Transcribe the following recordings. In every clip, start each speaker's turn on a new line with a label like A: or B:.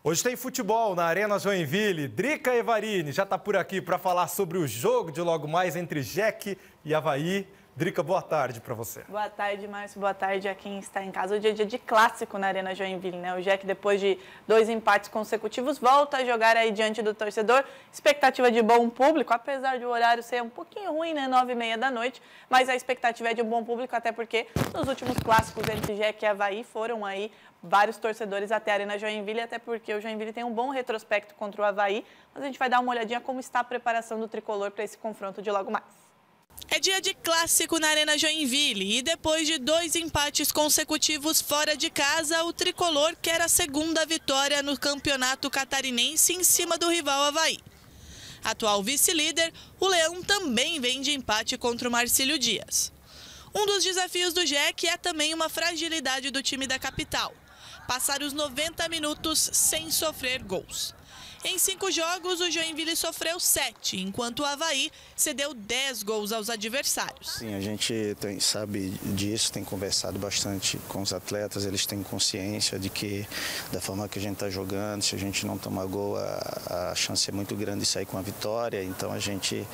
A: Hoje tem futebol na Arena Joinville. Drica Evarini já está por aqui para falar sobre o jogo de logo mais entre Jack e Avaí. Drica, boa tarde para você.
B: Boa tarde, Márcio. Boa tarde a quem está em casa. Hoje é dia de clássico na Arena Joinville, né? O Jack, depois de 2 empates consecutivos, volta a jogar aí diante do torcedor. Expectativa de bom público, apesar de o horário ser um pouquinho ruim, né? 9h30 da noite. Mas a expectativa é de um bom público, até porque nos últimos clássicos entre Jack e Avaí foram aí vários torcedores até a Arena Joinville, até porque o Joinville tem um bom retrospecto contra o Avaí. Mas a gente vai dar uma olhadinha como está a preparação do tricolor para esse confronto de logo mais.
C: É dia de clássico na Arena Joinville e depois de 2 empates consecutivos fora de casa, o tricolor quer a segunda vitória no campeonato catarinense em cima do rival Avaí. Atual vice-líder, o Leão também vem de empate contra o Marcílio Dias. Um dos desafios do Jack é também uma fragilidade do time da capital: passar os 90 minutos sem sofrer gols. Em 5 jogos, o Joinville sofreu 7, enquanto o Avaí cedeu 10 gols aos adversários.
D: Sim, a gente sabe disso, tem conversado bastante com os atletas, eles têm consciência de que, da forma que a gente está jogando, se a gente não tomar gol, a chance é muito grande de sair com a vitória. Então a gente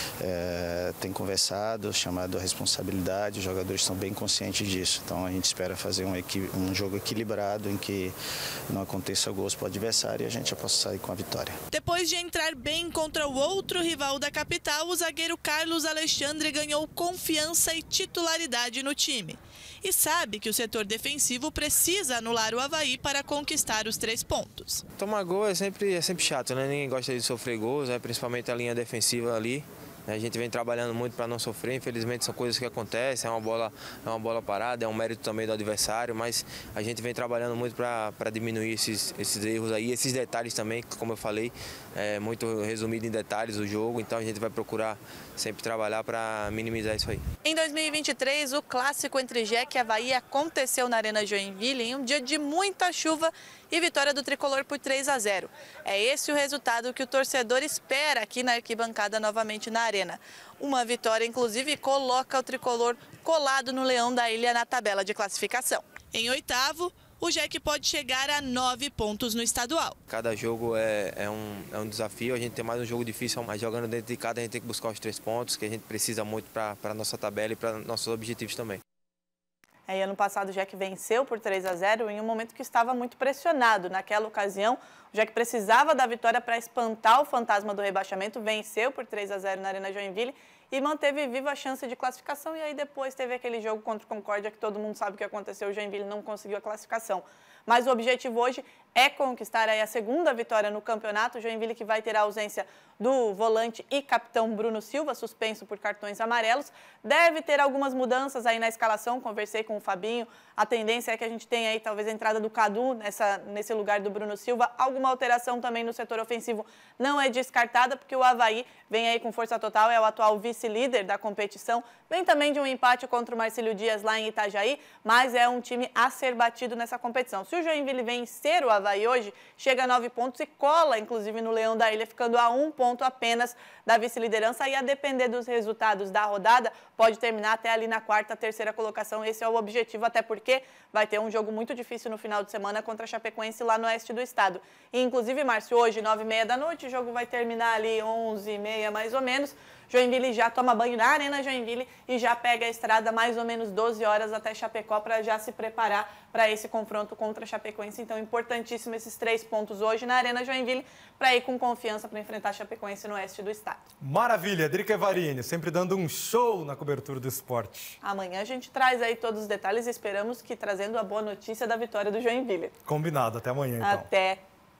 D: tem conversado, chamado a responsabilidade, os jogadores estão bem conscientes disso. Então a gente espera fazer um jogo equilibrado, em que não aconteça gols para o adversário e a gente já possa sair com a vitória.
C: Depois de entrar bem contra o outro rival da capital, o zagueiro Carlos Alexandre ganhou confiança e titularidade no time. E sabe que o setor defensivo precisa anular o Avaí para conquistar os 3 pontos.
E: Tomar gol é sempre chato, né? Ninguém gosta de sofrer gols, né? Principalmente a linha defensiva ali. A gente vem trabalhando muito para não sofrer, infelizmente são coisas que acontecem, é uma bola parada, é um mérito também do adversário, mas a gente vem trabalhando muito para diminuir esses erros aí, esses detalhes também, como eu falei, é muito resumido em detalhes o jogo, então a gente vai procurar sempre trabalhar para minimizar isso aí.
B: Em 2023, o clássico entre Jack e Avaí aconteceu na Arena Joinville em um dia de muita chuva e vitória do tricolor por 3-0. É esse o resultado que o torcedor espera aqui na arquibancada novamente na Arena. Uma vitória, inclusive, coloca o tricolor colado no Leão da Ilha na tabela de classificação.
C: Em 8º, o Jack pode chegar a 9 pontos no estadual.
E: Cada jogo é um desafio, a gente tem mais um jogo difícil, mas jogando dentro de casa a gente tem que buscar os 3 pontos, que a gente precisa muito para a nossa tabela e para nossos objetivos também.
B: Ano passado o Jack venceu por 3-0 em um momento que estava muito pressionado. Naquela ocasião, o Jack precisava da vitória para espantar o fantasma do rebaixamento, venceu por 3-0 na Arena Joinville e manteve viva a chance de classificação. E aí depois teve aquele jogo contra o Concórdia que todo mundo sabe o que aconteceu, o Joinville não conseguiu a classificação. Mas o objetivo hoje é conquistar aí a segunda vitória no campeonato. O Joinville que vai ter a ausência do volante e capitão Bruno Silva, suspenso por cartões amarelos. Deve ter algumas mudanças aí na escalação, conversei com o Fabinho. A tendência é que a gente tenha aí talvez a entrada do Cadu nesse lugar do Bruno Silva. Alguma alteração também no setor ofensivo não é descartada, porque o Avaí vem aí com força total, é o atual vice-líder da competição. Vem também de um empate contra o Marcílio Dias lá em Itajaí, mas é um time a ser batido nessa competição. Se o Joinville vencer o Avaí hoje, chega a 9 pontos e cola, inclusive, no Leão da Ilha, ficando a 1 ponto apenas da vice-liderança. E a depender dos resultados da rodada, pode terminar até ali na 4ª, 3ª colocação. Esse é o objetivo, até porque vai ter um jogo muito difícil no final de semana contra a Chapecoense lá no oeste do estado. E, inclusive, Márcio, hoje, 9h30 da noite, o jogo vai terminar ali 11h30 mais ou menos. Joinville já toma banho na Arena Joinville e já pega a estrada mais ou menos 12 horas até Chapecó para já se preparar para esse confronto contra a Chapecoense. Então, importantíssimo esses 3 pontos hoje na Arena Joinville para ir com confiança para enfrentar a Chapecoense no oeste do estado.
A: Maravilha, Drica Evarini, sempre dando um show na cobertura do esporte.
B: Amanhã a gente traz aí todos os detalhes e esperamos que trazendo a boa notícia da vitória do Joinville.
A: Combinado, até amanhã então.
B: Até.